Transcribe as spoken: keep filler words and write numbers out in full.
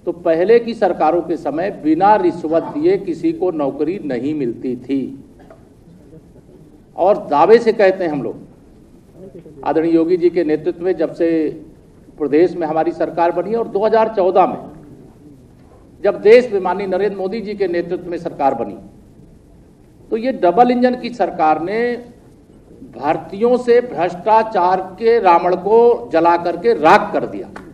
तो पहले की सरकारों के समय बिना रिश्वत दिए किसी को नौकरी नहीं मिलती थी। और दावे से कहते हैं हम लोग, आदरणीय योगी जी के नेतृत्व में जब से प्रदेश में हमारी सरकार बनी और दो हज़ार चौदह में जब देश में माननीय नरेंद्र मोदी जी के नेतृत्व में सरकार बनी, तो ये डबल इंजन की सरकार ने भर्तियों से भ्रष्टाचार के रावण को जला करके राख कर दिया।